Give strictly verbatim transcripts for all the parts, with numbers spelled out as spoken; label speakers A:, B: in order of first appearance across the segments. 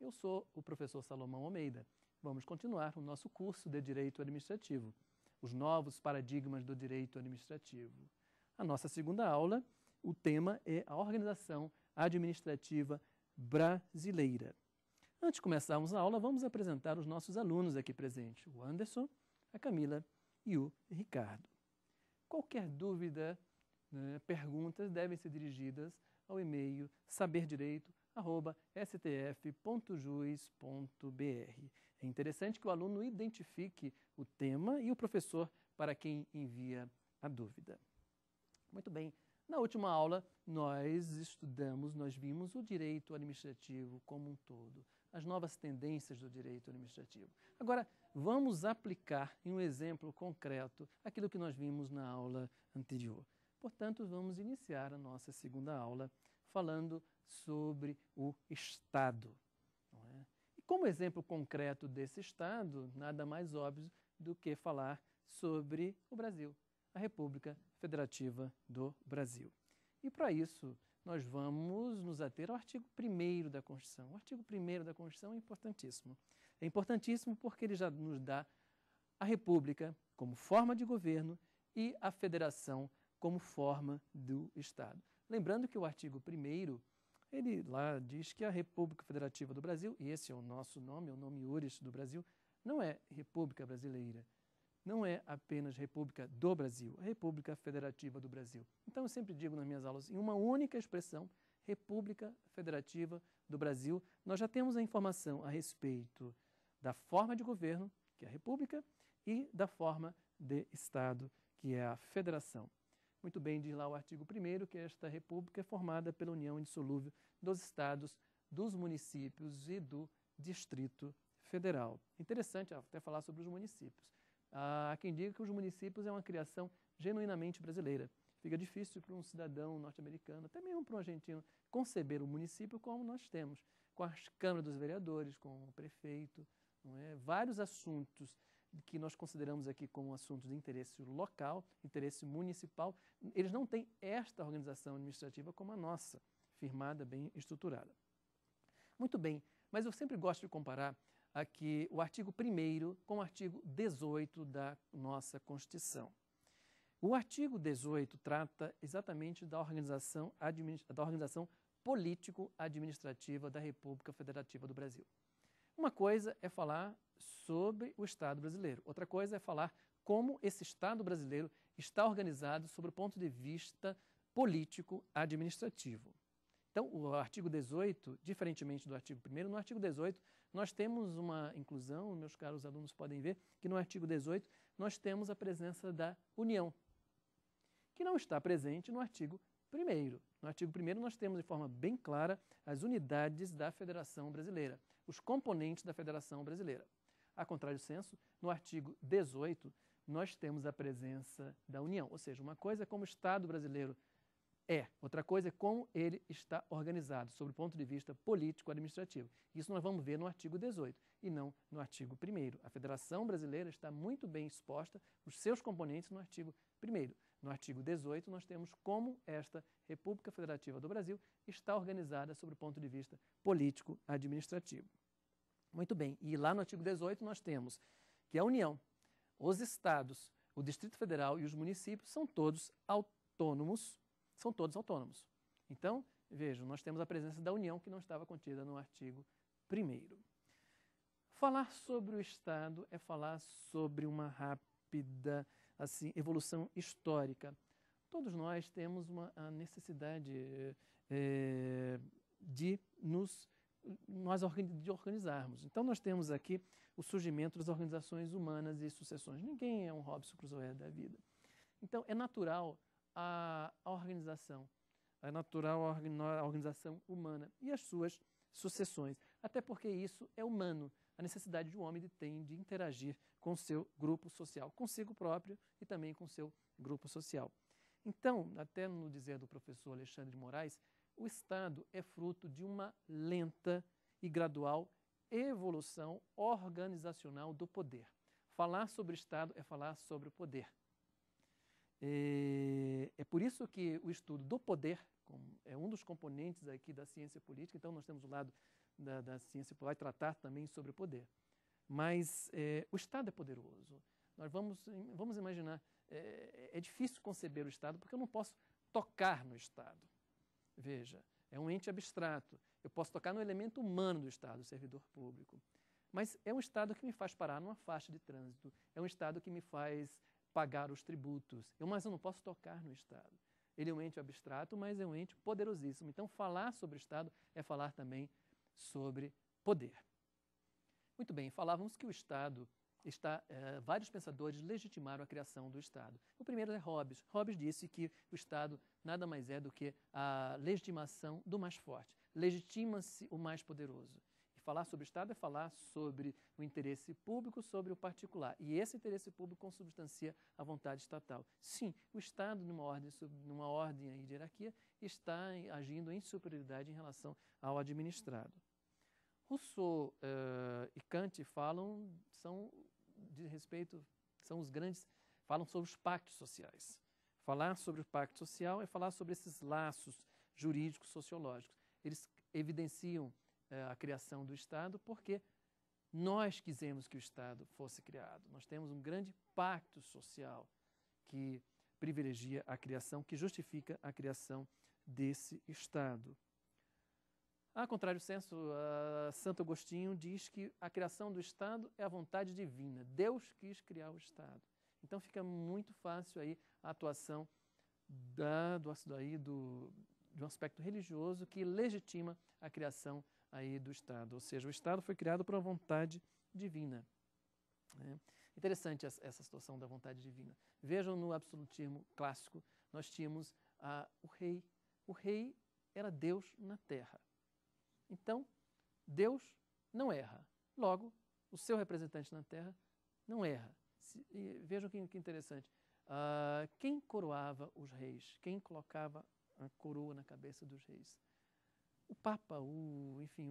A: Eu sou o professor Salomão Almeida. Vamos continuar o nosso curso de Direito Administrativo, os novos paradigmas do direito administrativo. A nossa segunda aula, o tema é a organização administrativa brasileira. Antes de começarmos a aula, vamos apresentar os nossos alunos aqui presentes, o Anderson, a Camila e o Ricardo. Qualquer dúvida, né, perguntas devem ser dirigidas ao e-mail saberdireito arroba s t f ponto juiz ponto b r. É interessante que o aluno identifique o tema e o professor para quem envia a dúvida. Muito bem. Na última aula, nós estudamos, nós vimos o direito administrativo como um todo, as novas tendências do direito administrativo. Agora, vamos aplicar em um exemplo concreto aquilo que nós vimos na aula anterior. Portanto, vamos iniciar a nossa segunda aula falando sobre o Estado. Não é? E como exemplo concreto desse Estado, nada mais óbvio do que falar sobre o Brasil, a República Federativa do Brasil. E para isso, nós vamos nos ater ao artigo primeiro da Constituição. O artigo primeiro da Constituição é importantíssimo. É importantíssimo porque ele já nos dá a República como forma de governo e a Federação como forma do Estado. Lembrando que o artigo primeiro, ele lá diz que a República Federativa do Brasil, e esse é o nosso nome, é o nome iuris do Brasil, não é República Brasileira. Não é apenas República do Brasil, é República Federativa do Brasil. Então, eu sempre digo nas minhas aulas, em uma única expressão, República Federativa do Brasil, nós já temos a informação a respeito da forma de governo, que é a República, e da forma de Estado, que é a Federação. Muito bem, diz lá o artigo primeiro que esta República é formada pela união indissolúvel dos Estados, dos municípios e do Distrito Federal. Interessante até falar sobre os municípios. Há quem diga que os municípios é uma criação genuinamente brasileira. Fica difícil para um cidadão norte-americano, até mesmo para um argentino, conceber o município como nós temos, com as câmaras dos vereadores, com o prefeito, não é? Vários assuntos que nós consideramos aqui como assuntos de interesse local, interesse municipal, eles não têm esta organização administrativa como a nossa, firmada, bem estruturada. Muito bem, mas eu sempre gosto de comparar aqui o artigo primeiro com o artigo dezoito da nossa Constituição. O artigo dezoito trata exatamente da organização, da organização político-administrativa da República Federativa do Brasil. Uma coisa é falar sobre o Estado brasileiro, outra coisa é falar como esse Estado brasileiro está organizado sob o ponto de vista político-administrativo. Então, o artigo dezoito, diferentemente do artigo primeiro, no artigo dezoito nós temos uma inclusão, meus caros alunos podem ver, que no artigo dezoito nós temos a presença da União, que não está presente no artigo primeiro. No artigo primeiro nós temos de forma bem clara as unidades da Federação Brasileira, os componentes da Federação Brasileira. A contrário senso, no artigo dezoito nós temos a presença da União, ou seja, uma coisa é como o Estado brasileiro é, outra coisa é como ele está organizado, sob o ponto de vista político-administrativo. Isso nós vamos ver no artigo dezoito e não no artigo primeiro. A Federação Brasileira está muito bem exposta, os seus componentes, no artigo primeiro. No artigo dezoito, nós temos como esta República Federativa do Brasil está organizada sob o ponto de vista político-administrativo. Muito bem, e lá no artigo dezoito nós temos que a União, os Estados, o Distrito Federal e os municípios são todos autônomos, são todos autônomos. Então, vejam, nós temos a presença da União que não estava contida no artigo primeiro. Falar sobre o Estado é falar sobre uma rápida assim, evolução histórica. Todos nós temos uma a necessidade é, de nos nós de organizarmos. Então, nós temos aqui o surgimento das organizações humanas e sucessões. Ninguém é um Robson Crusoe da vida. Então, é natural a, a organização, é natural a organização humana e as suas sucessões, até porque isso é humano, a necessidade de um homem tem de interagir com o seu grupo social, consigo próprio e também com o seu grupo social. Então, até no dizer do professor Alexandre de Moraes, o Estado é fruto de uma lenta e gradual evolução organizacional do poder. Falar sobre o Estado é falar sobre o poder. É, é por isso que o estudo do poder é um dos componentes aqui da ciência política. Então, nós temos o lado da, da ciência, vai tratar também sobre o poder. Mas é, o Estado é poderoso. Nós vamos, vamos imaginar, é, é difícil conceber o Estado porque eu não posso tocar no Estado. Veja, é um ente abstrato. Eu posso tocar no elemento humano do Estado, o servidor público. Mas é um Estado que me faz parar numa faixa de trânsito. É um Estado que me faz pagar os tributos. Eu, mas eu não posso tocar no Estado. Ele é um ente abstrato, mas é um ente poderosíssimo. Então, falar sobre o Estado é falar também sobre poder. Muito bem, falávamos que o Estado está... Eh, vários pensadores legitimaram a criação do Estado. O primeiro é Hobbes. Hobbes disse que o Estado nada mais é do que a legitimação do mais forte. Legitima-se o mais poderoso. E falar sobre o Estado é falar sobre o interesse público sobre o particular. E esse interesse público consubstancia a vontade estatal. Sim, o Estado, numa ordem, numa ordem aí de hierarquia, está agindo em superioridade em relação ao administrado. Rousseau uh, e Kant falam, são de respeito, são os grandes, falam sobre os pactos sociais. Falar sobre o pacto social é falar sobre esses laços jurídicos sociológicos. Eles evidenciam uh, a criação do Estado porque nós quisemos que o Estado fosse criado. Nós temos um grande pacto social que privilegia a criação, que justifica a criação desse Estado. A contrário senso, uh, Santo Agostinho diz que a criação do Estado é a vontade divina. Deus quis criar o Estado. Então fica muito fácil aí a atuação da, do, daí do, de um aspecto religioso que legitima a criação aí do Estado. Ou seja, o Estado foi criado por uma vontade divina. É interessante essa, essa situação da vontade divina. Vejam no absolutismo clássico, nós tínhamos uh, o rei. O rei era Deus na terra. Então, Deus não erra. Logo, o seu representante na Terra não erra. Se, e vejam que, que interessante. Uh, quem coroava os reis? Quem colocava a coroa na cabeça dos reis? O Papa, o, enfim,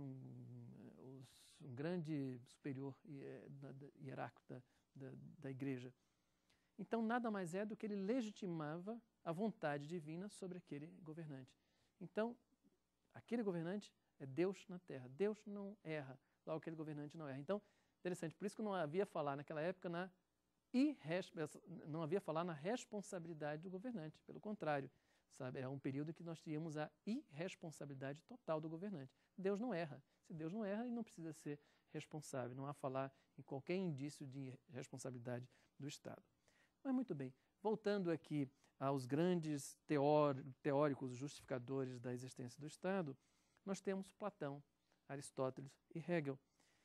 A: um, um grande superior hierárquico da, da, da Igreja. Então, nada mais é do que ele legitimava a vontade divina sobre aquele governante. Então, aquele governante é Deus na terra. Deus não erra, logo aquele governante não erra. Então, interessante, por isso que não havia falar naquela época na irres... não havia falar na responsabilidade do governante. Pelo contrário, sabe, é um período que nós tínhamos a irresponsabilidade total do governante. Deus não erra. Se Deus não erra, ele não precisa ser responsável. Não há falar em qualquer indício de responsabilidade do Estado. Mas muito bem, voltando aqui aos grandes teóricos justificadores da existência do Estado, nós temos Platão, Aristóteles e Hegel,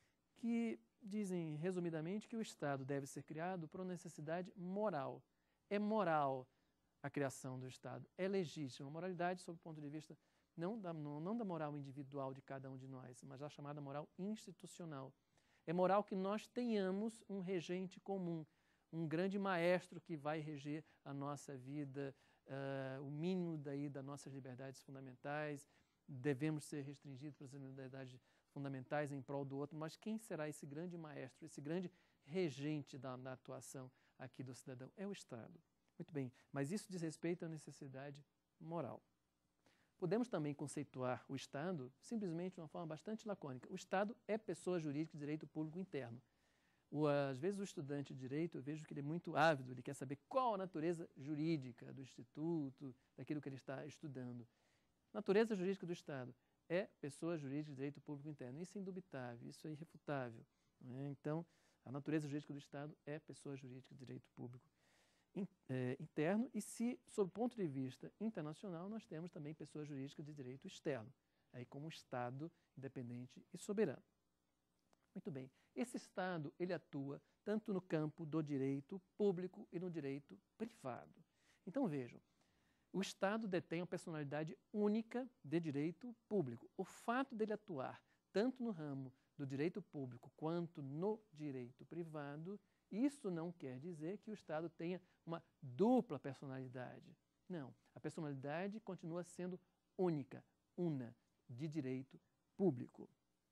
A: que dizem, resumidamente, que o Estado deve ser criado por uma necessidade moral. É moral a criação do Estado, é legítima. Moralidade, sob o ponto de vista não da, não, não da moral individual de cada um de nós, mas da chamada moral institucional. É moral que nós tenhamos um regente comum, um grande maestro que vai reger a nossa vida, uh, o mínimo daí das nossas liberdades fundamentais. Devemos ser restringidos para as liberdades fundamentais em prol do outro, mas quem será esse grande maestro, esse grande regente da, da atuação aqui do cidadão? É o Estado. Muito bem, mas isso diz respeito à necessidade moral. Podemos também conceituar o Estado simplesmente de uma forma bastante lacônica. O Estado é pessoa jurídica de direito público interno. O, às vezes o estudante de direito, eu vejo que ele é muito ávido, ele quer saber qual a natureza jurídica do instituto, daquilo que ele está estudando. Natureza jurídica do Estado é pessoa jurídica de direito público interno. Isso é indubitável, isso é irrefutável. Não é? Então, a natureza jurídica do Estado é pessoa jurídica de direito público in, é, interno e se, sob o ponto de vista internacional, nós temos também pessoa jurídica de direito externo, aí como Estado independente e soberano. Muito bem, esse Estado ele atua tanto no campo do direito público e no direito privado. Então, vejam, o Estado detém uma personalidade única de direito público. O fato dele atuar tanto no ramo do direito público quanto no direito privado, isso não quer dizer que o Estado tenha uma dupla personalidade. Não, a personalidade continua sendo única, una, de direito público.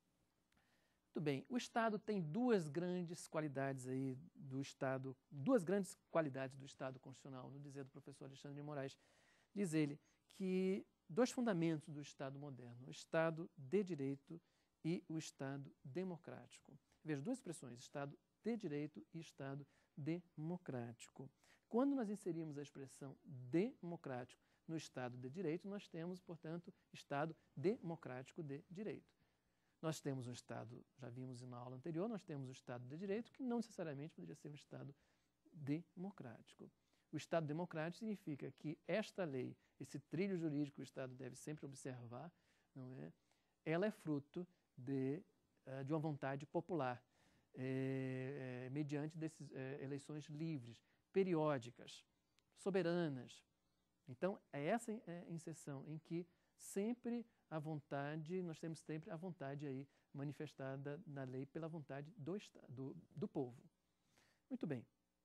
A: Muito bem, o Estado tem duas grandes qualidades aí do Estado, duas grandes qualidades do Estado constitucional, no dizer do professor Alexandre de Moraes. Diz ele que dois fundamentos do Estado moderno, o Estado de direito e o Estado democrático. Veja, duas expressões, Estado de direito e Estado democrático. Quando nós inserimos a expressão democrático no Estado de direito, nós temos, portanto, Estado democrático de direito. Nós temos um Estado, já vimos na aula anterior, nós temos o Estado de direito, que não necessariamente poderia ser um Estado democrático. O Estado democrático significa que esta lei, esse trilho jurídico que o Estado deve sempre observar, não é? Ela é fruto de, de uma vontade popular, é, é, mediante desses, é, eleições livres, periódicas, soberanas. Então, é essa é, inserção em que sempre a vontade, nós temos sempre a vontade aí manifestada na lei pela vontade do, do, do povo. Muito bem.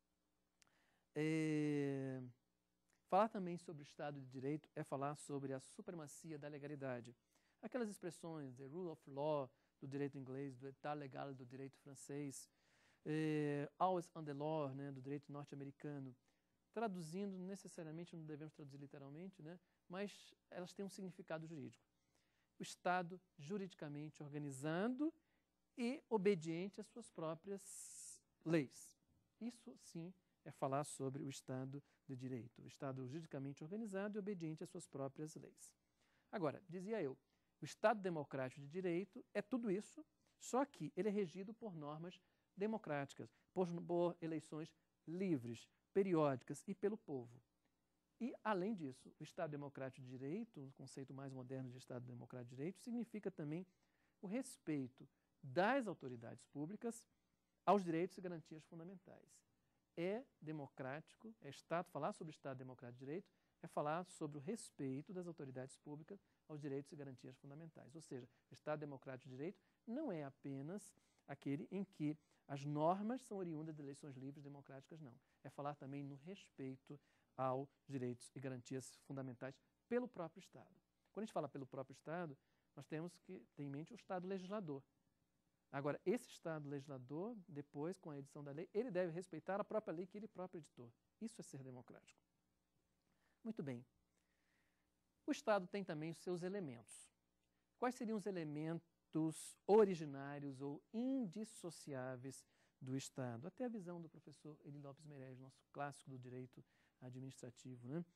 A: É, falar também sobre o Estado de Direito é falar sobre a supremacia da legalidade. Aquelas expressões, the rule of law, do direito inglês, do état legal, do direito francês, é, always on the law, né, do direito norte-americano, traduzindo, necessariamente, não devemos traduzir literalmente, né, mas elas têm um significado jurídico. O Estado juridicamente organizado e obediente às suas próprias leis. Isso, sim, é falar sobre o Estado de Direito, o Estado juridicamente organizado e obediente às suas próprias leis. Agora, dizia eu, o Estado democrático de direito é tudo isso, só que ele é regido por normas democráticas, por, por eleições livres, periódicas e pelo povo. E, além disso, o Estado democrático de direito, o conceito mais moderno de Estado democrático de direito, significa também o respeito das autoridades públicas aos direitos e garantias fundamentais. É democrático, é Estado, falar sobre o Estado democrático de direito é falar sobre o respeito das autoridades públicas aos direitos e garantias fundamentais. Ou seja, o Estado democrático de direito não é apenas aquele em que as normas são oriundas de eleições livres democráticas, não. É falar também no respeito aos direitos e garantias fundamentais pelo próprio Estado. Quando a gente fala pelo próprio Estado, nós temos que ter em mente o Estado legislador. Agora, esse Estado legislador, depois, com a edição da lei, ele deve respeitar a própria lei que ele próprio editou. Isso é ser democrático. Muito bem. O Estado tem também os seus elementos. Quais seriam os elementos originários ou indissociáveis do Estado? Até a visão do professor Eli Lopes Meireles, nosso clássico do direito administrativo, né?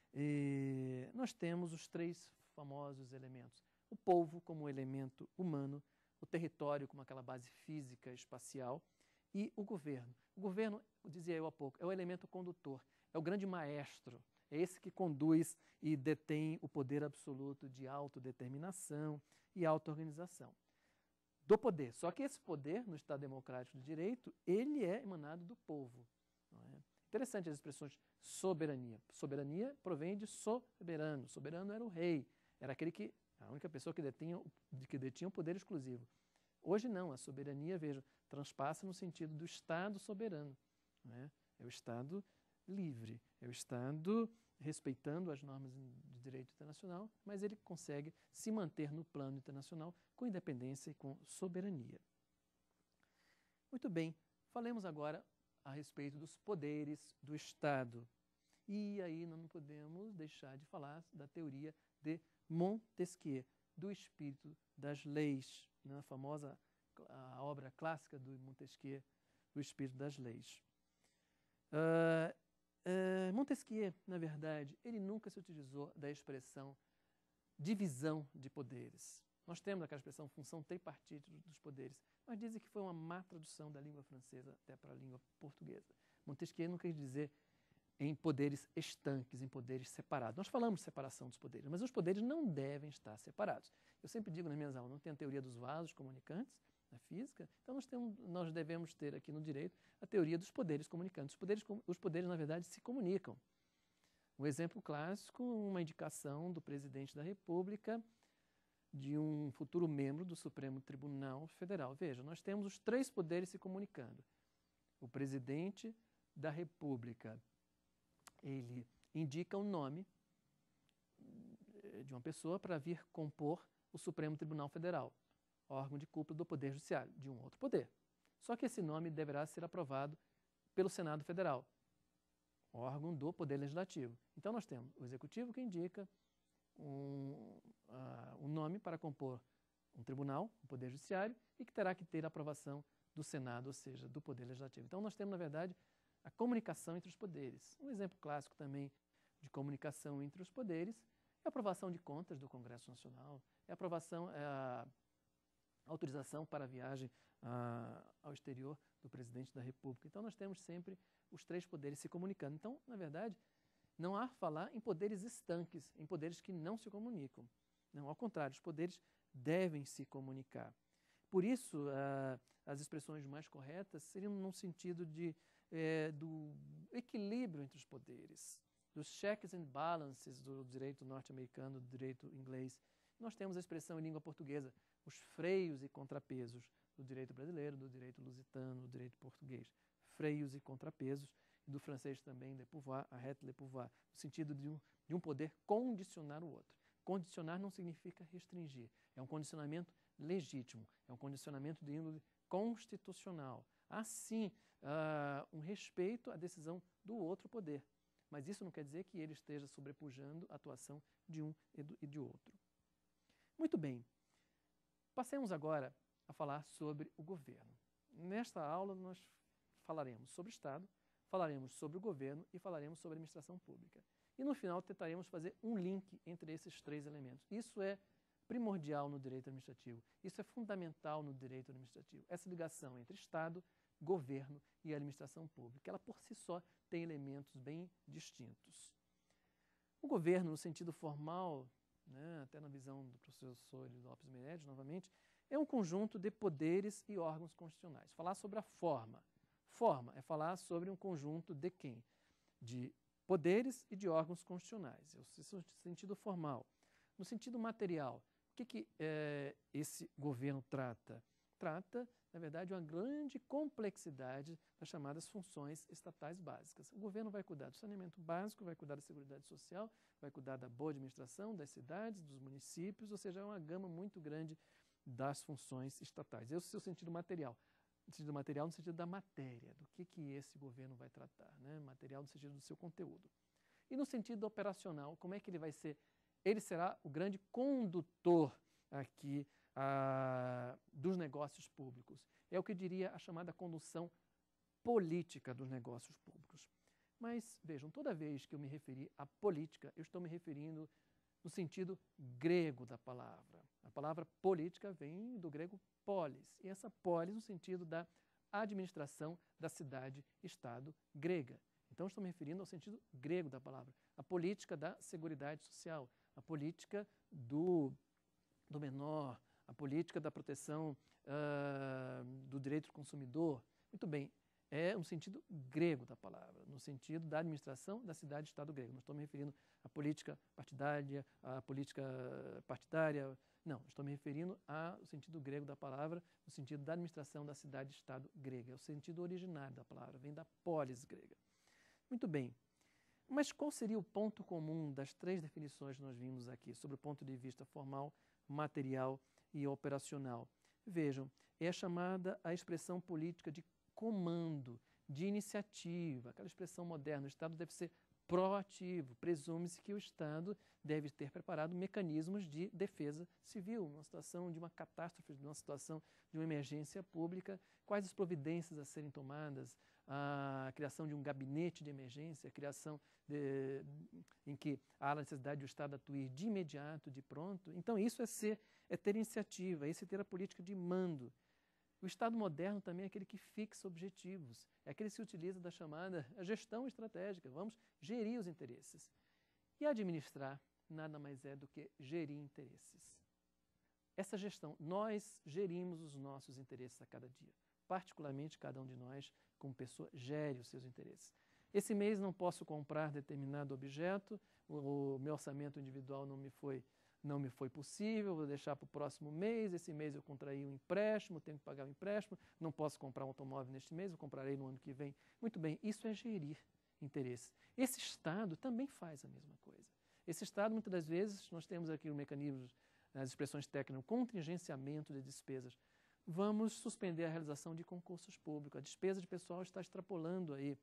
A: E nós temos os três famosos elementos. O povo como elemento humano, o território como aquela base física, espacial, e o governo. O governo, dizia eu há pouco, é o elemento condutor, é o grande maestro, é esse que conduz e detém o poder absoluto de autodeterminação e auto-organização. Do poder. Só que esse poder, no Estado Democrático de Direito, ele é emanado do povo. Não é? Interessante as expressões soberania. Soberania provém de soberano. Soberano era o rei, era aquele que, a única pessoa que detinha, que detinha o poder exclusivo. Hoje não, a soberania, veja, transpassa no sentido do Estado soberano. Não é? É o Estado livre, é o Estado respeitando as normas de direito internacional, mas ele consegue se manter no plano internacional com independência e com soberania. Muito bem, falemos agora a respeito dos poderes do Estado. E aí nós não podemos deixar de falar da teoria de Montesquieu, do espírito das leis, né? A famosa a obra clássica do Montesquieu, do espírito das leis. Uh, uh, Montesquieu, na verdade, ele nunca se utilizou da expressão divisão de poderes. Nós temos aquela expressão função tripartite dos poderes, mas dizem que foi uma má tradução da língua francesa até para a língua portuguesa. Montesquieu não quis dizer em poderes estanques, em poderes separados. Nós falamos de separação dos poderes, mas os poderes não devem estar separados. Eu sempre digo nas minhas aulas, não tem a teoria dos vasos comunicantes na física, então nós, temos, nós devemos ter aqui no direito a teoria dos poderes comunicantes. Os poderes, os poderes, na verdade, se comunicam. Um exemplo clássico, uma indicação do presidente da República de um futuro membro do Supremo Tribunal Federal. Veja, nós temos os três poderes se comunicando. O presidente da República, ele indica o nome de uma pessoa para vir compor o Supremo Tribunal Federal, órgão de cúpula do Poder Judiciário, de um outro poder. Só que esse nome deverá ser aprovado pelo Senado Federal, órgão do Poder Legislativo. Então nós temos o Executivo que indica um, uh, um nome para compor um tribunal, um poder judiciário, e que terá que ter a aprovação do Senado, ou seja, do poder legislativo. Então, nós temos, na verdade, a comunicação entre os poderes. Um exemplo clássico também de comunicação entre os poderes é a aprovação de contas do Congresso Nacional, é a aprovação, é a autorização para a viagem a, ao exterior do presidente da República. Então, nós temos sempre os três poderes se comunicando. Então, na verdade, não há falar em poderes estanques, em poderes que não se comunicam. Não, ao contrário, os poderes devem se comunicar. Por isso, ah, as expressões mais corretas seriam num sentido de, é, do equilíbrio entre os poderes, dos checks and balances do direito norte-americano, do direito inglês. Nós temos a expressão em língua portuguesa, os freios e contrapesos do direito brasileiro, do direito lusitano, do direito português. Freios e contrapesos, e do francês também, le pouvoir, arrête le pouvoir, no sentido de um, de um poder condicionar o outro. Condicionar não significa restringir, é um condicionamento legítimo, é um condicionamento de índole constitucional. Há sim uh, um respeito à decisão do outro poder, mas isso não quer dizer que ele esteja sobrepujando a atuação de um e de outro. Muito bem, passemos agora a falar sobre o governo. Nesta aula nós falaremos sobre o Estado, falaremos sobre o governo e falaremos sobre a administração pública. E no final tentaremos fazer um link entre esses três elementos. Isso é primordial no direito administrativo, isso é fundamental no direito administrativo. Essa ligação entre Estado, governo e administração pública, ela por si só tem elementos bem distintos. O governo, no sentido formal, né, até na visão do professor Lopes Meirelles, novamente, é um conjunto de poderes e órgãos constitucionais. Falar sobre a forma. Forma é falar sobre um conjunto de quem? De poderes e de órgãos constitucionais. Esse é o sentido formal. No sentido material, o que, que é, esse governo trata? Trata, na verdade, uma grande complexidade das chamadas funções estatais básicas. O governo vai cuidar do saneamento básico, vai cuidar da seguridade social, vai cuidar da boa administração das cidades, dos municípios, ou seja, é uma gama muito grande das funções estatais. Esse é o seu sentido material. No sentido material, no sentido da matéria, do que, que esse governo vai tratar, né? Material no sentido do seu conteúdo. E no sentido operacional, como é que ele vai ser? Ele será o grande condutor aqui ah, dos negócios públicos. É o que diria a chamada condução política dos negócios públicos. Mas, vejam, toda vez que eu me referi à política, eu estou me referindo no sentido grego da palavra. A palavra política vem do grego polis, e essa polis no sentido da administração da cidade-estado grega. Então, estou me referindo ao sentido grego da palavra. A política da seguridade social, a política do, do menor, a política da proteção uh, do direito do consumidor. Muito bem, é um sentido grego da palavra, no sentido da administração da cidade-estado grego. Não estou me referindo à política partidária, à política partidária, não, estou me referindo ao sentido grego da palavra, no sentido da administração da cidade-estado grega. É o sentido originário da palavra, vem da polis grega. Muito bem, mas qual seria o ponto comum das três definições que nós vimos aqui, sobre o ponto de vista formal, material e operacional? Vejam, é chamada a expressão política de comando, de iniciativa, aquela expressão moderna. O Estado deve ser proativo, presume-se que o Estado deve ter preparado mecanismos de defesa civil, numa situação de uma catástrofe, de uma situação de uma emergência pública, quais as providências a serem tomadas, a criação de um gabinete de emergência, a criação de, em que há a necessidade do Estado atuar de imediato, de pronto. Então isso é, ser, é ter iniciativa, esse é ter a política de mando. O Estado moderno também é aquele que fixa objetivos, é aquele que se utiliza da chamada gestão estratégica, vamos gerir os interesses. E administrar nada mais é do que gerir interesses. Essa gestão, nós gerimos os nossos interesses a cada dia, particularmente cada um de nós, como pessoa, gere os seus interesses. Esse mês não posso comprar determinado objeto, o, o meu orçamento individual não me foi não me foi possível, vou deixar para o próximo mês, esse mês eu contraí um empréstimo, tenho que pagar o empréstimo, não posso comprar um automóvel neste mês, eu comprarei no ano que vem. Muito bem, isso é gerir interesses. Esse Estado também faz a mesma coisa. Esse Estado, muitas das vezes, nós temos aqui o mecanismo, as expressões técnicas, contingenciamento de despesas. Vamos suspender a realização de concursos públicos, a despesa de pessoal está extrapolando aí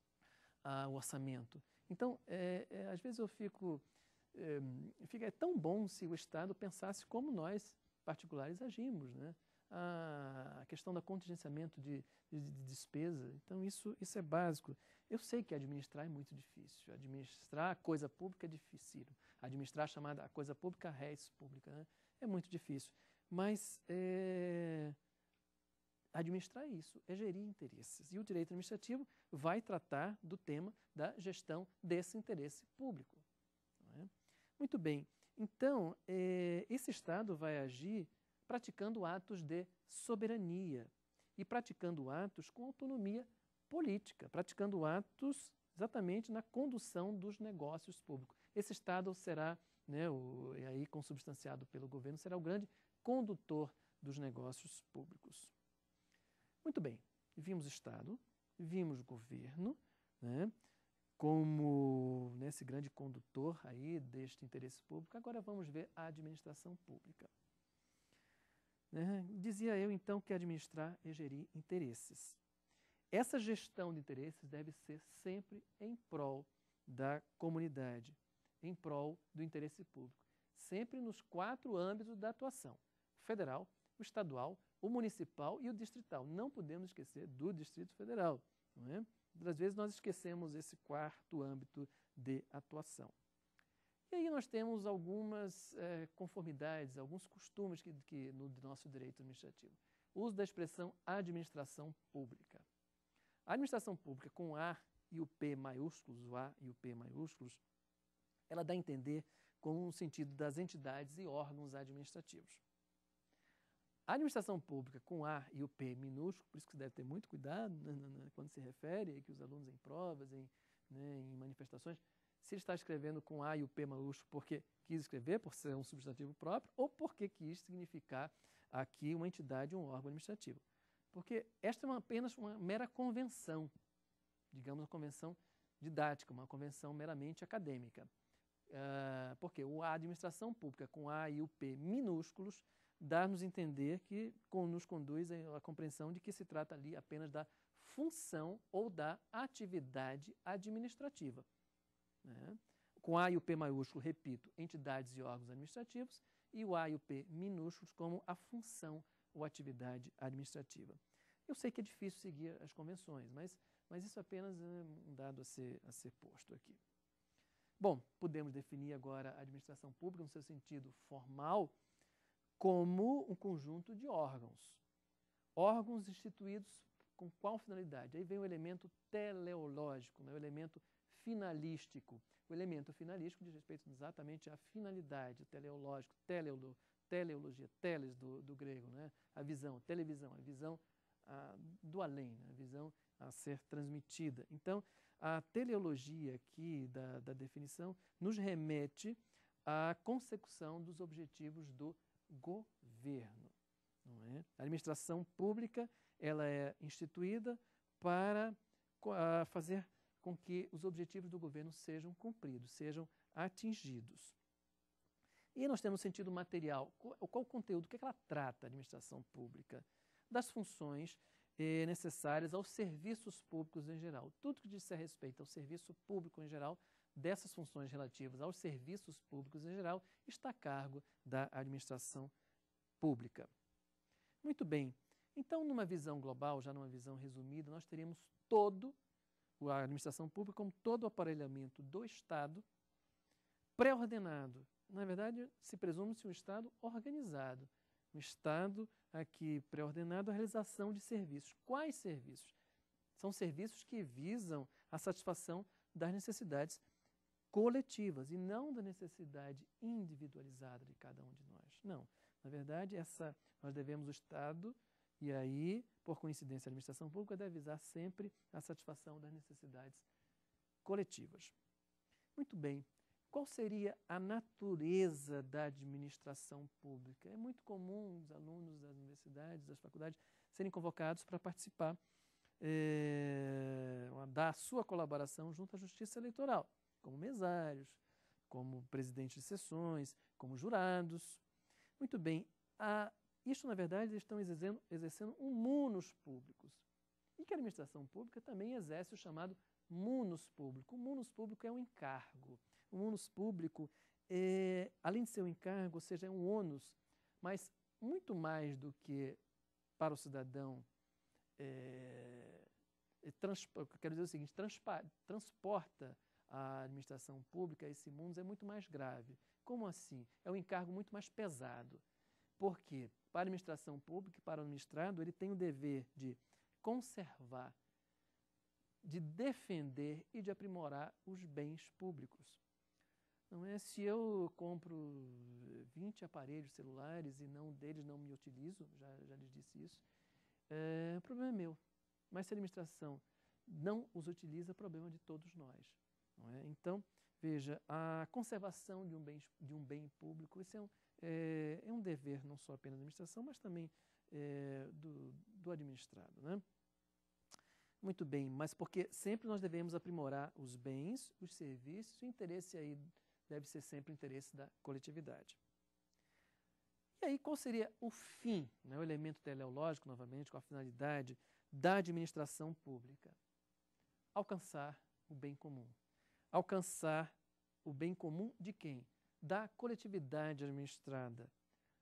A: ah, o orçamento. Então, é, é, às vezes eu fico... É, fica, é tão bom se o Estado pensasse como nós particulares agimos, né? A questão do contingenciamento de, de, de despesa. Então, isso, isso é básico. Eu sei que administrar é muito difícil. Administrar a coisa pública é difícil. Administrar a chamada a coisa pública, res pública, né? É muito difícil. Mas é, administrar isso é gerir interesses. E o direito administrativo vai tratar do tema da gestão desse interesse público. Não é? Muito bem. Então, é, esse Estado vai agir praticando atos de soberania e praticando atos com autonomia política, praticando atos exatamente na condução dos negócios públicos. Esse Estado será, né, o, e aí consubstanciado pelo governo, será o grande condutor dos negócios públicos. Muito bem, vimos Estado, vimos governo, né, como nesse grande condutor aí deste interesse público. Agora vamos ver a administração pública. Né? Dizia eu, então, que administrar é gerir interesses. Essa gestão de interesses deve ser sempre em prol da comunidade, em prol do interesse público, sempre nos quatro âmbitos da atuação: o federal, o estadual, o municipal e o distrital. Não podemos esquecer do Distrito Federal. Não é? Às vezes nós esquecemos esse quarto âmbito de atuação. E aí nós temos algumas eh, conformidades, alguns costumes que, que no nosso direito administrativo. O uso da expressão administração pública. A administração pública com A e o P maiúsculos, o A e o P maiúsculos, ela dá a entender com o sentido das entidades e órgãos administrativos. A administração pública com A e o P minúsculo, por isso que você deve ter muito cuidado, né, quando se refere que os alunos em provas, em, né, em manifestações, se ele está escrevendo com A e o P maiúsculo porque quis escrever, por ser um substantivo próprio, ou porque quis significar aqui uma entidade, um órgão administrativo. Porque esta é uma, apenas uma mera convenção, digamos uma convenção didática, uma convenção meramente acadêmica. Uh, porque a administração pública com A e o P minúsculos dá-nos a entender que nos conduz à compreensão de que se trata ali apenas da função ou da atividade administrativa. Né? Com A e o P maiúsculo, repito, entidades e órgãos administrativos, e o A e o P minúsculos como a função ou atividade administrativa. Eu sei que é difícil seguir as convenções, mas, mas isso apenas é um dado a ser, a ser posto aqui. Bom, podemos definir agora a administração pública no seu sentido formal como um conjunto de órgãos. Órgãos instituídos com qual finalidade? Aí vem o elemento teleológico, né? O elemento finalístico. O elemento finalístico diz respeito exatamente à finalidade, teleológico, teleolo, teleologia, teles do, do grego, né? A visão, televisão, a visão a, do além, né? A visão a ser transmitida. Então, a teleologia aqui da, da definição nos remete à consecução dos objetivos do governo. Não é? A administração pública ela é instituída para a, fazer com que os objetivos do governo sejam cumpridos, sejam atingidos. E nós temos sentido material. Qual, qual o conteúdo? O que, é que ela trata, a administração pública? Das funções eh, necessárias aos serviços públicos em geral. Tudo que diz respeito ao serviço público em geral, dessas funções relativas aos serviços públicos em geral, está a cargo da administração pública. Muito bem. Então, numa visão global, já numa visão resumida, nós teríamos todo a administração pública como todo o aparelhamento do Estado pré-ordenado. Na verdade, se presume-se um Estado organizado, um Estado aqui pré-ordenado à realização de serviços. Quais serviços? São serviços que visam a satisfação das necessidades coletivas e não da necessidade individualizada de cada um de nós. Não. Na verdade, essa, nós devemos o Estado, e aí, por coincidência, a administração pública deve visar sempre a satisfação das necessidades coletivas. Muito bem. Qual seria a natureza da administração pública? É muito comum os alunos das universidades, das faculdades, serem convocados para participar é, da sua colaboração junto à Justiça Eleitoral, como mesários, como presidentes de sessões, como jurados. Muito bem. A, isto, na verdade, eles estão exercendo, exercendo um munus públicos. E que a administração pública também exerce o chamado munus público. O munus público é um encargo. O munus público, é, além de ser um encargo, ou seja, é um ônus, mas muito mais do que para o cidadão, é, é, trans, quero dizer o seguinte, transpa, transporta a administração pública a esse mundo, é muito mais grave. Como assim? É um encargo muito mais pesado. Porque para a administração pública e para o administrado, ele tem o dever de conservar, de defender e de aprimorar os bens públicos. Não é se eu compro vinte aparelhos celulares e não deles não me utilizo, já, já lhes disse isso, é, o problema é meu. Mas se a administração não os utiliza, é problema de todos nós. Não é? Então, veja, a conservação de um bem, de um bem público, isso é um, é, é um dever não só apenas da administração, mas também é, do, do administrado. Né? Muito bem, mas porque sempre nós devemos aprimorar os bens, os serviços, o interesse aí deve ser sempre o interesse da coletividade. E aí, qual seria o fim, né, o elemento teleológico, novamente, com a finalidade da administração pública? Alcançar o bem comum. Alcançar o bem comum de quem? Da coletividade administrada.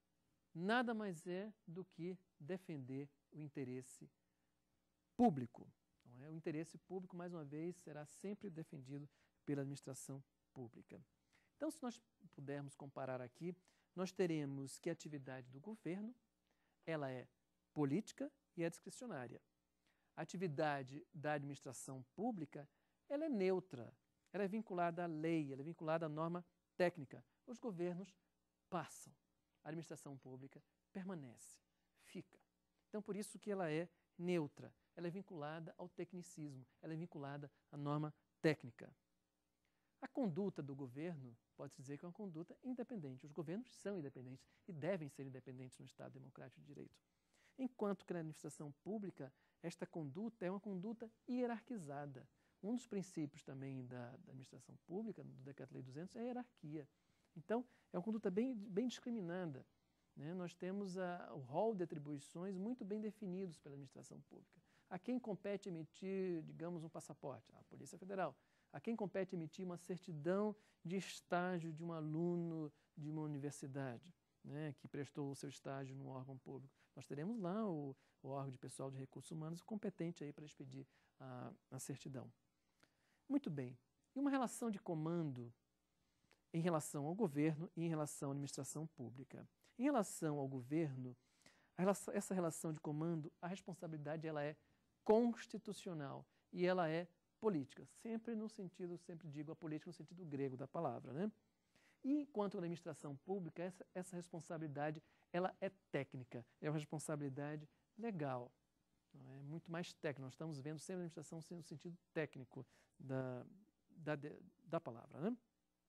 A: Nada mais é do que defender o interesse público. Não é? O interesse público, mais uma vez, será sempre defendido pela administração pública. Então, se nós pudermos comparar aqui, nós teremos que a atividade do governo, ela é política e é discricionária. A atividade da administração pública, ela é neutra, ela é vinculada à lei, ela é vinculada à norma técnica. Os governos passam, a administração pública permanece, fica. Então, por isso que ela é neutra, ela é vinculada ao tecnicismo, ela é vinculada à norma técnica. A conduta do governo pode-se dizer que é uma conduta independente. Os governos são independentes e devem ser independentes no Estado Democrático de Direito. Enquanto que na administração pública, esta conduta é uma conduta hierarquizada. Um dos princípios também da, da administração pública, do Decreto-Lei duzentos, é a hierarquia. Então, é uma conduta bem, bem discriminada. Né? Nós temos a, o rol de atribuições muito bem definidos pela administração pública. A quem compete emitir, digamos, um passaporte? A Polícia Federal. A quem compete emitir uma certidão de estágio de um aluno de uma universidade, né, que prestou o seu estágio num órgão público? Nós teremos lá o, o órgão de pessoal de recursos humanos competente aí para expedir a, a certidão. Muito bem. E uma relação de comando em relação ao governo e em relação à administração pública? Em relação ao governo, a relação, essa relação de comando, a responsabilidade ela é constitucional e ela é política, sempre no sentido, sempre digo a política no sentido grego da palavra, né? E quanto à administração pública, essa, essa responsabilidade, ela é técnica, é uma responsabilidade legal, não é? Muito mais técnica, nós estamos vendo sempre a administração no sentido técnico da, da, da palavra, né?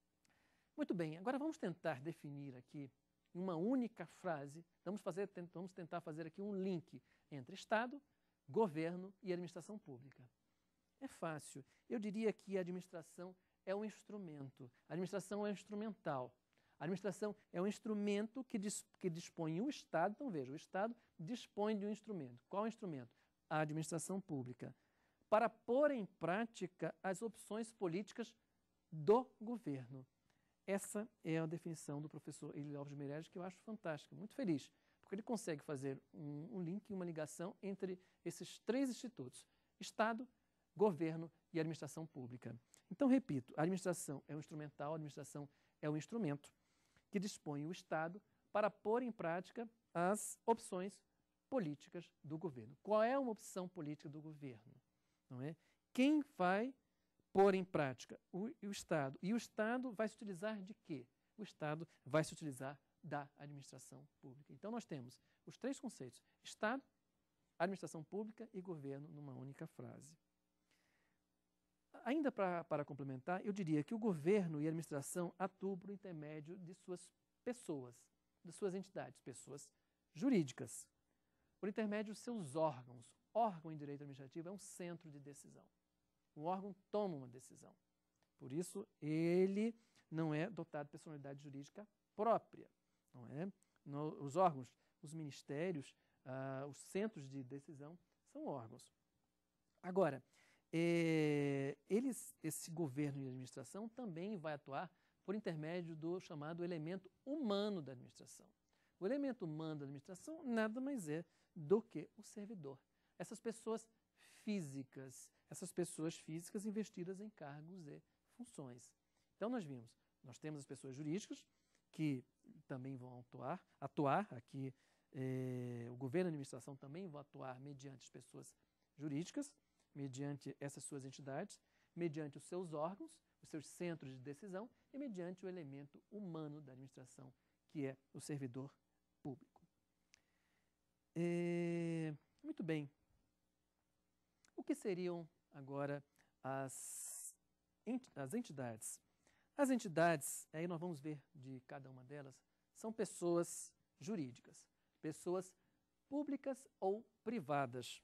A: Muito bem, agora vamos tentar definir aqui, em uma única frase, vamos, fazer, vamos tentar fazer aqui um link entre Estado, governo e administração pública. É fácil. Eu diria que a administração é um instrumento. A administração é instrumental. A administração é um instrumento que, dis, que dispõe o Estado. Então, veja, o Estado dispõe de um instrumento. Qual é o instrumento? A administração pública. Para pôr em prática as opções políticas do governo. Essa é a definição do professor Elio Alves de Meirelles, que eu acho fantástica, muito feliz, porque ele consegue fazer um, um link, uma ligação entre esses três institutos: Estado, governo e administração pública. Então, repito, a administração é um instrumental, a administração é um instrumento que dispõe o Estado para pôr em prática as opções políticas do governo. Qual é uma opção política do governo? Não é? Quem vai pôr em prática? O, o Estado. E o Estado vai se utilizar de quê? O Estado vai se utilizar da administração pública. Então, nós temos os três conceitos: Estado, administração pública e governo numa única frase. Ainda para, para complementar, eu diria que o governo e a administração atuam por intermédio de suas pessoas, de suas entidades, pessoas jurídicas, por intermédio de seus órgãos. Órgão em direito administrativo é um centro de decisão. O órgão toma uma decisão. Por isso, ele não é dotado de personalidade jurídica própria. Não é? No, os órgãos, os ministérios, ah, os centros de decisão são órgãos. Agora, É, eles, esse governo e administração também vai atuar por intermédio do chamado elemento humano da administração. O elemento humano da administração nada mais é do que o servidor. Essas pessoas físicas, essas pessoas físicas investidas em cargos e funções. Então nós vimos, nós temos as pessoas jurídicas que também vão atuar, atuar aqui, eh, o governo e a administração também vão atuar mediante as pessoas jurídicas, mediante essas suas entidades, mediante os seus órgãos, os seus centros de decisão e mediante o elemento humano da administração, que é o servidor público. É, muito bem. O que seriam agora as, as entidades? As entidades, aí nós vamos ver de cada uma delas, são pessoas jurídicas, pessoas públicas ou privadas.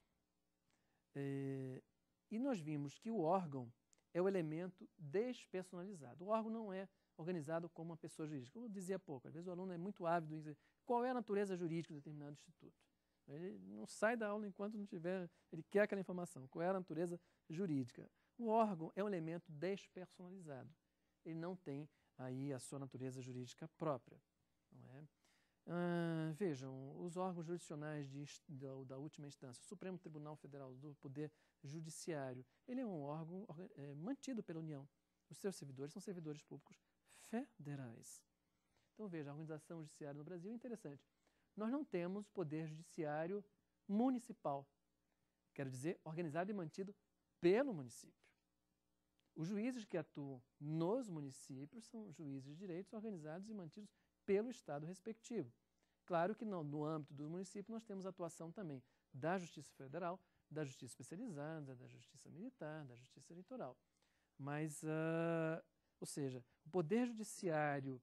A: É, e nós vimos que o órgão é o elemento despersonalizado. O órgão não é organizado como uma pessoa jurídica. Como eu dizia há pouco, às vezes o aluno é muito ávido em dizer qual é a natureza jurídica de determinado instituto. Ele não sai da aula enquanto não tiver, ele quer aquela informação. Qual é a natureza jurídica? O órgão é um elemento despersonalizado. Ele não tem aí a sua natureza jurídica própria. Não é? Ah, vejam, os órgãos jurisdicionais de, da, da última instância, o Supremo Tribunal Federal do Poder Judiciário, ele é um órgão é, mantido pela União. Os seus servidores são servidores públicos federais. Então, veja, a organização judiciária no Brasil é interessante. Nós não temos poder judiciário municipal, quero dizer, organizado e mantido pelo município. Os juízes que atuam nos municípios são juízes de direitos organizados e mantidos pelo Estado respectivo. Claro que no, no âmbito do município nós temos atuação também da Justiça Federal, da Justiça Especializada, da Justiça Militar, da Justiça Eleitoral. Mas, uh, ou seja, o poder judiciário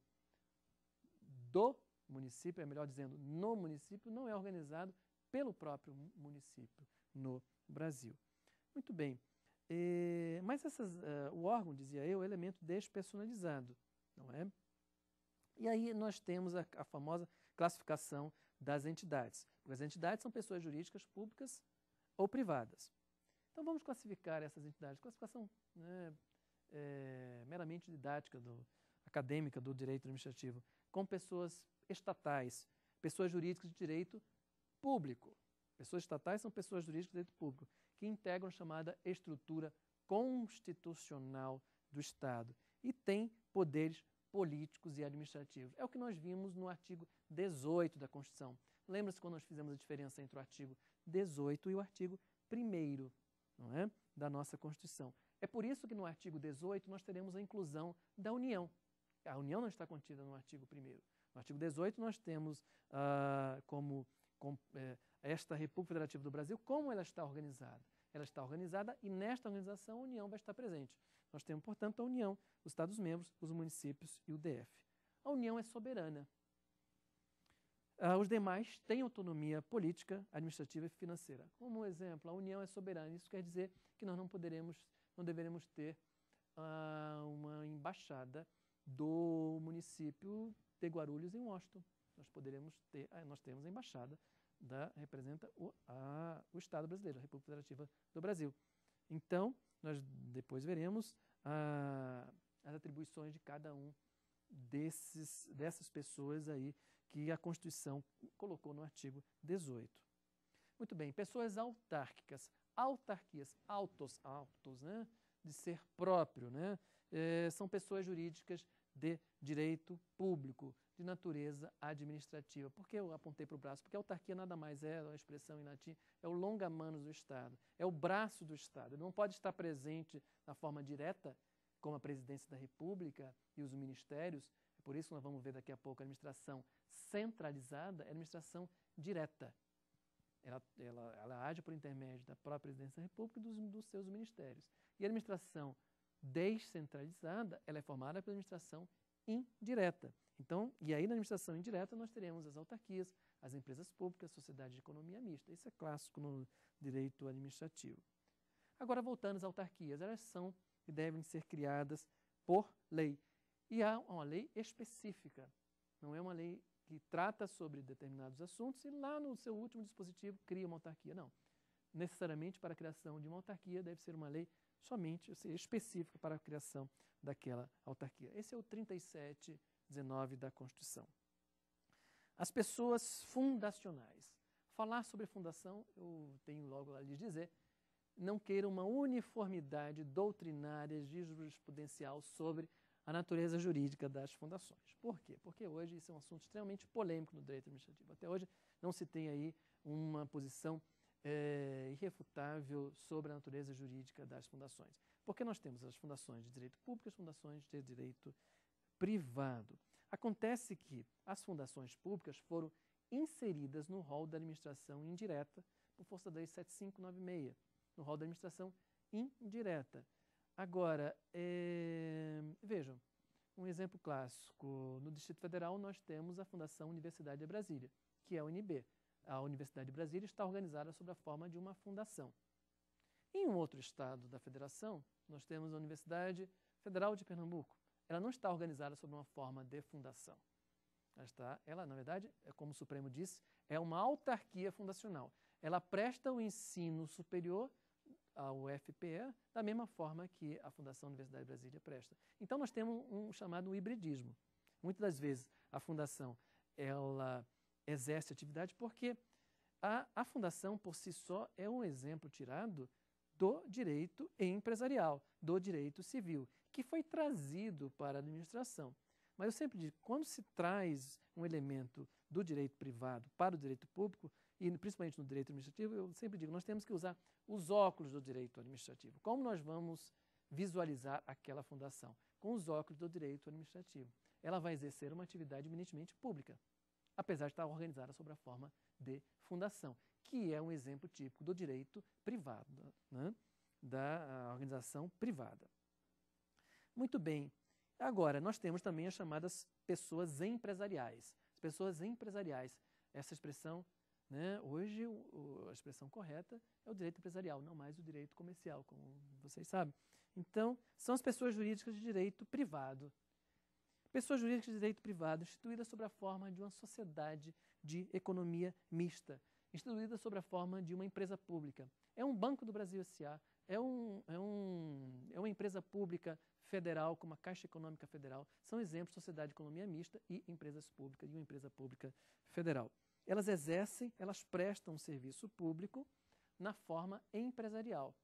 A: do município, é melhor dizendo, no município, não é organizado pelo próprio município no Brasil. Muito bem. E, mas essas, uh, o órgão, dizia eu, é um elemento despersonalizado, não é? E aí nós temos a, a famosa classificação das entidades. Porque as entidades são pessoas jurídicas públicas ou privadas. Então vamos classificar essas entidades. Classificação né, é, meramente didática, do, acadêmica do direito administrativo, com pessoas estatais, pessoas jurídicas de direito público. Pessoas estatais são pessoas jurídicas de direito público, que integram a chamada estrutura constitucional do Estado e têm poderes políticos e administrativos. É o que nós vimos no artigo dezoito da Constituição. Lembra-se quando nós fizemos a diferença entre o artigo dezoito e o artigo primeiro, não é? Da nossa Constituição. É por isso que no artigo dezoito nós teremos a inclusão da União. A União não está contida no artigo primeiro. No artigo dezoito nós temos ah, como, como eh, esta República Federativa do Brasil, como ela está organizada. Ela está organizada e nesta organização a União vai estar presente. Nós temos, portanto, a União, os Estados-membros, os municípios e o D F. A União é soberana. Ah, os demais têm autonomia política, administrativa e financeira. Como exemplo, a União é soberana. Isso quer dizer que nós não poderemos, não deveremos ter ah, uma embaixada do município de Guarulhos em Washington. Nós poderemos ter, ah, nós temos a embaixada da representa o, a, o Estado brasileiro, a República Federativa do Brasil. Então, nós depois veremos ah, as atribuições de cada um desses, dessas pessoas aí que a Constituição colocou no artigo dezoito. Muito bem, pessoas autárquicas, autarquias, autos, autos, né, de ser próprio, né, é, são pessoas jurídicas de direito público, de natureza administrativa. Por que eu apontei para o braço? Porque a autarquia nada mais é, a expressão em latim, é o longa manus do Estado, é o braço do Estado. Ele não pode estar presente na forma direta, como a presidência da República e os ministérios. É por isso que nós vamos ver daqui a pouco a administração centralizada, é a administração direta. Ela, ela, ela age por intermédio da própria presidência da República e dos, dos seus ministérios. E a administração descentralizada, ela é formada pela administração indireta. Então, e aí na administração indireta nós teremos as autarquias, as empresas públicas, a sociedade de economia mista. Isso é clássico no direito administrativo. Agora, voltando às autarquias, elas são e devem ser criadas por lei. E há uma lei específica, não é uma lei que trata sobre determinados assuntos e lá no seu último dispositivo cria uma autarquia. Não. Necessariamente, para a criação de uma autarquia, deve ser uma lei somente, ou seja, específica para a criação daquela autarquia. Esse é o trinta e sete, dezenove da Constituição. As pessoas fundacionais. Falar sobre fundação, eu tenho logo a lhes dizer, não queira uma uniformidade doutrinária, jurisprudencial sobre a natureza jurídica das fundações. Por quê? Porque hoje isso é um assunto extremamente polêmico no direito administrativo. Até hoje não se tem aí uma posição é, irrefutável sobre a natureza jurídica das fundações. Porque nós temos as fundações de direito público e as fundações de direito privado. Acontece que as fundações públicas foram inseridas no rol da administração indireta por força da Lei sete mil quinhentos e noventa e seis, no rol da administração indireta. Agora, é, vejam, um exemplo clássico. No Distrito Federal nós temos a Fundação Universidade de Brasília, que é a U N B. A Universidade de Brasília está organizada sob a forma de uma fundação. Em um outro estado da federação, nós temos a Universidade Federal de Pernambuco. Ela não está organizada sob uma forma de fundação. Ela, está, ela, na verdade, é como o Supremo disse, é uma autarquia fundacional. Ela presta o ensino superior ao U F P E da mesma forma que a Fundação Universidade de Brasília presta. Então, nós temos um chamado hibridismo. Muitas das vezes, a fundação ela exerce atividade porque a, a fundação, por si só, é um exemplo tirado do direito empresarial, do direito civil, que foi trazido para a administração. Mas eu sempre digo, quando se traz um elemento do direito privado para o direito público, e principalmente no direito administrativo, eu sempre digo, nós temos que usar os óculos do direito administrativo. Como nós vamos visualizar aquela fundação? Com os óculos do direito administrativo. Ela vai exercer uma atividade eminentemente pública, apesar de estar organizada sob a forma de fundação, que é um exemplo típico do direito privado, né? Da organização privada. Muito bem. Agora, nós temos também as chamadas pessoas empresariais. As pessoas empresariais, essa expressão, né, hoje o, a expressão correta é o direito empresarial, não mais o direito comercial, como vocês sabem. Então, são as pessoas jurídicas de direito privado. Pessoas jurídicas de direito privado, instituídas sob a forma de uma sociedade de economia mista, instituída sob a forma de uma empresa pública. É um Banco do Brasil S A, é, um, é, um, é uma empresa pública federal, como a Caixa Econômica Federal, são exemplos de sociedade de economia mista e empresas públicas, e uma empresa pública federal. Elas exercem, elas prestam um serviço público na forma empresarial.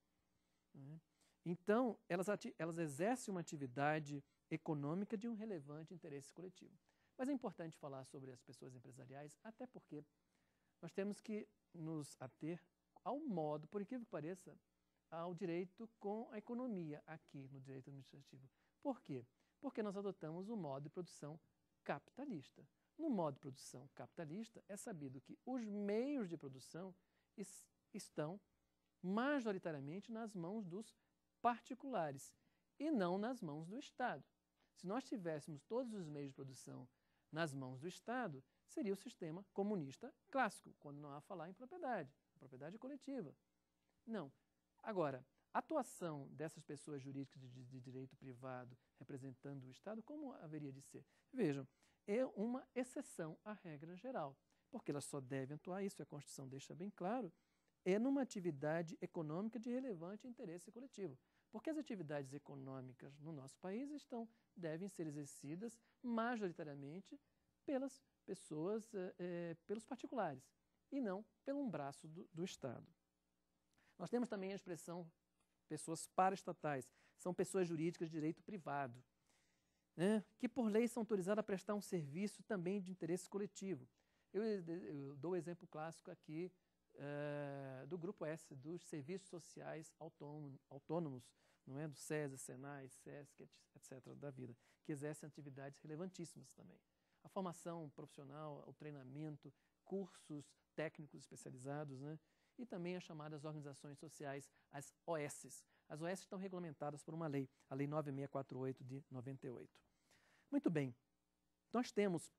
A: Então, elas, elas exercem uma atividade econômica de um relevante interesse coletivo. Mas é importante falar sobre as pessoas empresariais, até porque nós temos que nos ater ao modo, por incrível que pareça, ao direito com a economia aqui no direito administrativo. Por quê? Porque nós adotamos o modo de produção capitalista. No modo de produção capitalista, é sabido que os meios de produção es estão majoritariamente nas mãos dos particulares e não nas mãos do Estado. Se nós tivéssemos todos os meios de produção nas mãos do Estado, seria o sistema comunista clássico, quando não há falar em propriedade, propriedade coletiva. Não. Agora, a atuação dessas pessoas jurídicas de, de direito privado representando o Estado, como haveria de ser? Vejam, é uma exceção à regra geral, porque elas só devem atuar, isso a Constituição deixa bem claro, é numa atividade econômica de relevante interesse coletivo. Porque as atividades econômicas no nosso país estão, devem ser exercidas majoritariamente pelas pessoas, é, pelos particulares, e não pelo um braço do, do Estado. Nós temos também a expressão pessoas paraestatais, são pessoas jurídicas de direito privado, né, que por lei são autorizadas a prestar um serviço também de interesse coletivo. Eu, eu dou o exemplo clássico aqui uh, do Grupo S, dos serviços sociais autônomos, autônomos não é? Do SESI, SENAI, SESC, etcétera, da vida, que exercem atividades relevantíssimas também. A formação profissional, o treinamento, cursos técnicos especializados, né? E também as chamadas organizações sociais, as O Ss. As O Ss estão regulamentadas por uma lei, a Lei nove mil seiscentos e quarenta e oito de noventa e oito. Muito bem, nós temos,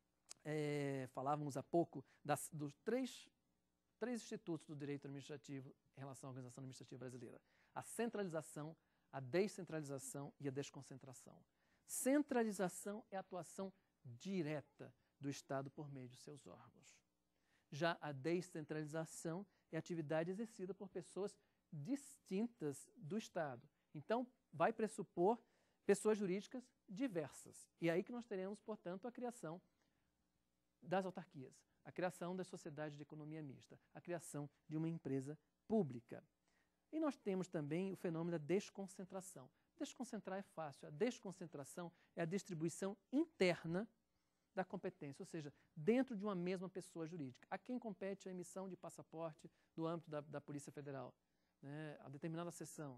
A: é, falávamos há pouco, das, dos três, três institutos do direito administrativo em relação à organização administrativa brasileira. A centralização, a descentralização e a desconcentração. Centralização é a atuação direta do Estado por meio de seus órgãos. Já a descentralização é a atividade exercida por pessoas distintas do Estado. Então, vai pressupor pessoas jurídicas diversas. E é aí que nós teremos, portanto, a criação das autarquias, a criação das sociedades de economia mista, a criação de uma empresa pública. E nós temos também o fenômeno da desconcentração. Desconcentrar é fácil, a desconcentração é a distribuição interna da competência, ou seja, dentro de uma mesma pessoa jurídica. A quem compete a emissão de passaporte no âmbito da, da Polícia Federal, né, a determinada seção.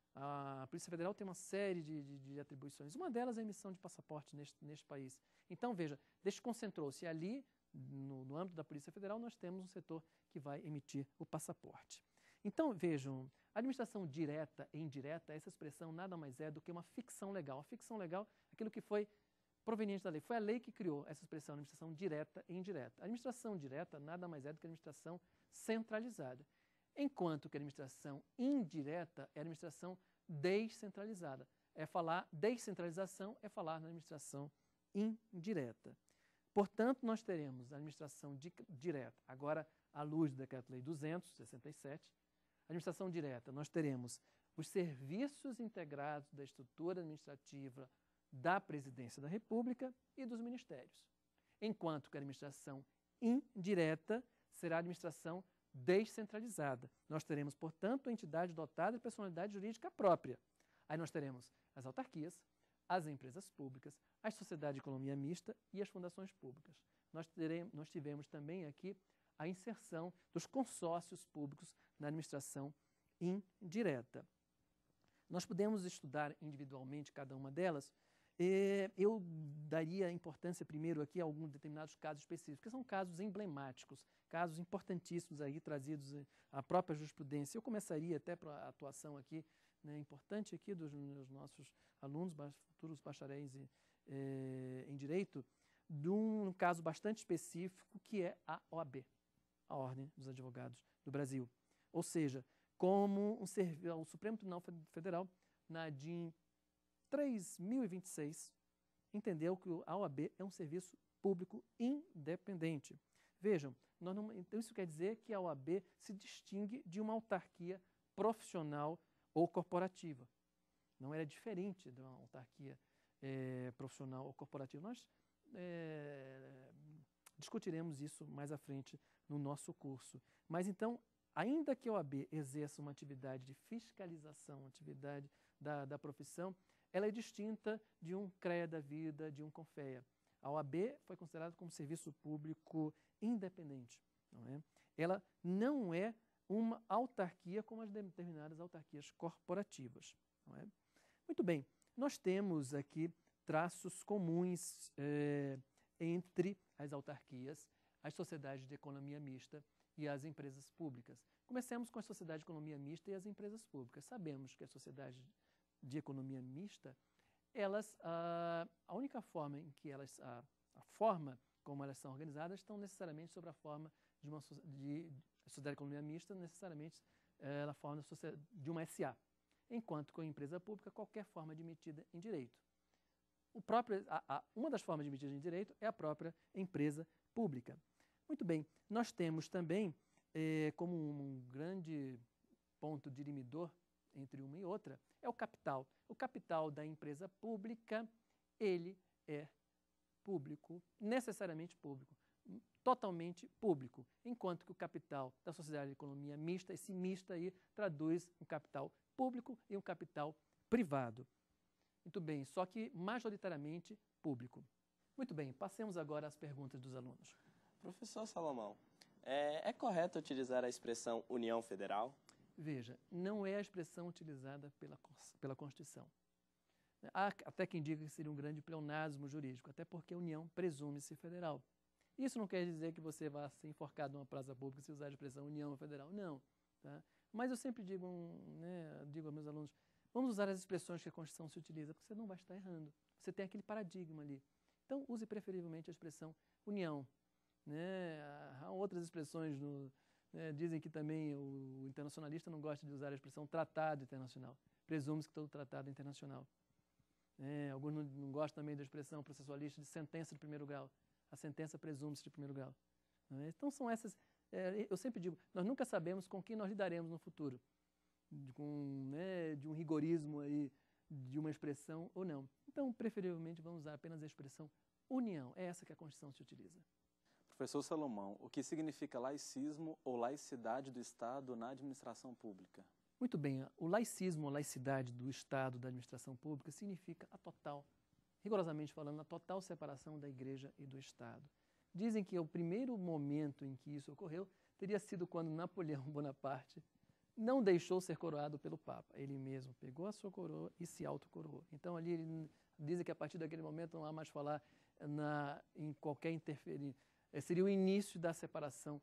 A: A Polícia Federal tem uma série de, de, de atribuições. Uma delas é a emissão de passaporte neste, neste país. Então, veja, desconcentrou-se ali, no, no âmbito da Polícia Federal, nós temos um setor que vai emitir o passaporte. Então, vejam, a administração direta e indireta, essa expressão nada mais é do que uma ficção legal. A ficção legal é aquilo que foi proveniente da lei. Foi a lei que criou essa expressão, administração direta e indireta. A administração direta nada mais é do que a administração centralizada, enquanto que a administração indireta é a administração descentralizada. É falar descentralização, é falar na administração indireta. Portanto, nós teremos a administração di direta, agora à luz do Decreto-Lei duzentos e sessenta e sete, a administração direta, nós teremos os serviços integrados da estrutura administrativa da Presidência da República e dos ministérios, enquanto que a administração indireta será a administração descentralizada. Nós teremos, portanto, a entidade dotada de personalidade jurídica própria. Aí nós teremos as autarquias, as empresas públicas, as sociedades de economia mista e as fundações públicas. Nós, teremos, nós tivemos também aqui a inserção dos consórcios públicos na administração indireta. Nós podemos estudar individualmente cada uma delas. Eu daria importância primeiro aqui a alguns determinados casos específicos, que são casos emblemáticos, casos importantíssimos aí trazidos à própria jurisprudência. Eu começaria até para a atuação aqui, né, importante aqui dos meus nossos alunos, futuros bacharéis em, eh, em Direito, de um caso bastante específico que é a O A B, a Ordem dos Advogados do Brasil. Ou seja, como um servi- o Supremo Tribunal Federal, na D I N três mil e vinte e seis, entendeu que a O A B é um serviço público independente. Vejam, nós não, então isso quer dizer que a O A B se distingue de uma autarquia profissional ou corporativa. Não era diferente de uma autarquia é, profissional ou corporativa. Nós é, discutiremos isso mais à frente no nosso curso. Mas então, ainda que a O A B exerça uma atividade de fiscalização, uma atividade da, da profissão, ela é distinta de um CREA da vida, de um CONFEA. A O A B foi considerada como serviço público independente. Não é? Ela não é uma autarquia como as determinadas autarquias corporativas. Não é? Muito bem, nós temos aqui traços comuns é, entre as autarquias, as sociedades de economia mista e as empresas públicas. Comecemos com a sociedade de economia mista e as empresas públicas. Sabemos que a sociedade de economia mista, elas, a, a única forma em que elas, a, a forma como elas são organizadas, estão necessariamente sobre a forma de uma de, a sociedade de economia mista, necessariamente é, na forma de uma S A, enquanto que a empresa pública, qualquer forma admitida em direito. O próprio, a, a, uma das formas admitidas em direito é a própria empresa pública. Muito bem, nós temos também, é, como um grande ponto dirimidor entre uma e outra, é o capital. O capital da empresa pública, ele é público, necessariamente público, totalmente público, enquanto que o capital da sociedade de economia mista, esse mista aí, traduz um capital público e um capital privado. Muito bem, só que majoritariamente público. Muito bem, passemos agora às perguntas dos alunos.
B: Professor Salomão, é, é correto utilizar a expressão União Federal?
A: Veja, não é a expressão utilizada pela, pela Constituição. Há até quem diga que seria um grande pleonasmo jurídico, até porque a União presume-se federal. Isso não quer dizer que você vá ser enforcado numa praça pública se usar a expressão União Federal, não. Tá? Mas eu sempre digo, né, digo aos meus alunos, vamos usar as expressões que a Constituição se utiliza, porque você não vai estar errando. Você tem aquele paradigma ali. Então, use preferivelmente a expressão União. Né? Há outras expressões, no, né, dizem que também o internacionalista não gosta de usar a expressão tratado internacional. Presume-se que todo tratado é internacional. É, alguns não, não gostam também da expressão processualista de sentença de primeiro grau. A sentença presume-se de primeiro grau. É? Então, são essas... É, eu sempre digo, nós nunca sabemos com quem nós lidaremos no futuro. De, com, né, de um rigorismo aí, de uma expressão ou não. Então, preferivelmente, vamos usar apenas a expressão união. É essa que a Constituição se utiliza.
C: Professor Salomão, o que significa laicismo ou laicidade do Estado na administração pública?
A: Muito bem, o laicismo ou laicidade do Estado da administração pública significa a total, rigorosamente falando, a total separação da Igreja e do Estado. Dizem que o primeiro momento em que isso ocorreu teria sido quando Napoleão Bonaparte não deixou ser coroado pelo Papa. Ele mesmo pegou a sua coroa e se autocoroou. Então, ali, ele, dizem que a partir daquele momento não há mais falar na, em qualquer interferência. Seria o início da separação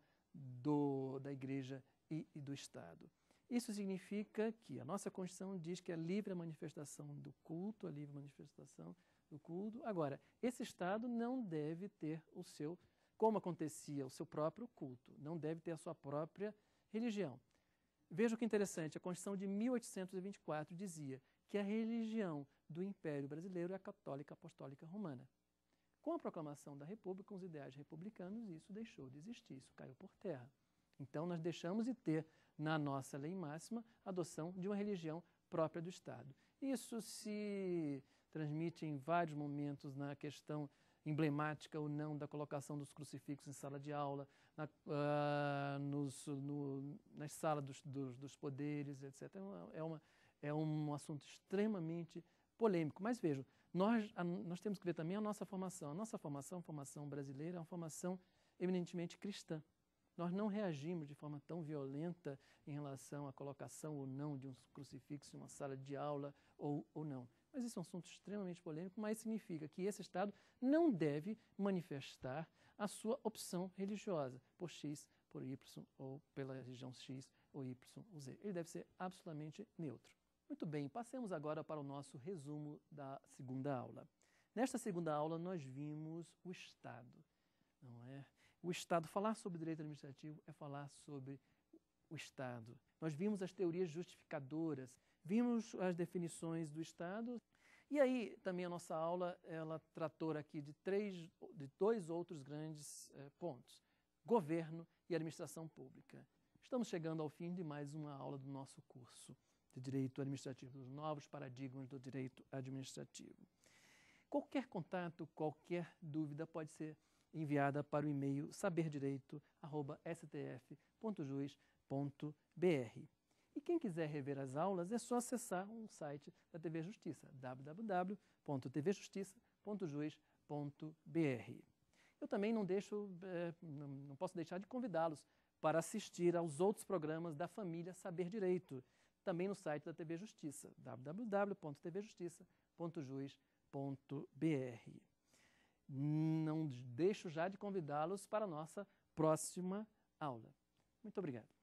A: do, da Igreja e, e do Estado. Isso significa que a nossa Constituição diz que é livre a manifestação do culto, a livre manifestação do culto. Agora, esse Estado não deve ter o seu, como acontecia, o seu próprio culto, não deve ter a sua própria religião. Veja que interessante, a Constituição de mil oitocentos e vinte e quatro dizia que a religião do Império Brasileiro é a Católica Apostólica Romana. Com a proclamação da República, com os ideais republicanos, isso deixou de existir, isso caiu por terra. Então, nós deixamos de ter, na nossa lei máxima, a adoção de uma religião própria do Estado. Isso se transmite em vários momentos na questão emblemática ou não da colocação dos crucifixos em sala de aula, na, uh, nos, no, nas salas dos, dos, dos poderes, etcétera. É, uma, é um assunto extremamente polêmico. Mas vejam, nós, a, nós temos que ver também a nossa formação. A nossa formação, a formação brasileira, é uma formação eminentemente cristã. Nós não reagimos de forma tão violenta em relação à colocação ou não de um crucifixo em uma sala de aula ou, ou não. Mas isso é um assunto extremamente polêmico, mas significa que esse Estado não deve manifestar a sua opção religiosa por X, por Y, ou pela religião X, ou Y, ou Z. Ele deve ser absolutamente neutro. Muito bem, passemos agora para o nosso resumo da segunda aula. Nesta segunda aula, nós vimos o Estado, não é? O Estado, falar sobre direito administrativo é falar sobre o Estado. Nós vimos as teorias justificadoras, vimos as definições do Estado, e aí também a nossa aula, ela tratou aqui de, três, de dois outros grandes eh, pontos, governo e administração pública. Estamos chegando ao fim de mais uma aula do nosso curso de Direito Administrativo, dos novos paradigmas do direito administrativo. Qualquer contato, qualquer dúvida pode ser enviada para o e-mail saberdireito arroba s t f ponto juiz ponto b r. E quem quiser rever as aulas é só acessar o site da T V Justiça, w w w ponto t v justiça ponto juiz ponto b r. Eu também não, deixo, é, não, não posso deixar de convidá-los para assistir aos outros programas da família Saber Direito, também no site da T V Justiça, w w w ponto t v justiça ponto juiz ponto b r. Não deixo já de convidá-los para a nossa próxima aula. Muito obrigado.